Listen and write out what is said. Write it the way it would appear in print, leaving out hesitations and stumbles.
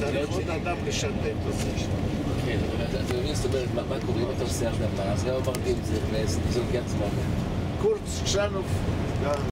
צריך עוד אדם לשתף אותו. כן, אבל אתה מבין, זאת אומרת, מה קורה אם אתה עושה הרדמה? אז גם אמרתי את זה, זה לוקח זמן. קורץ צ'אנוב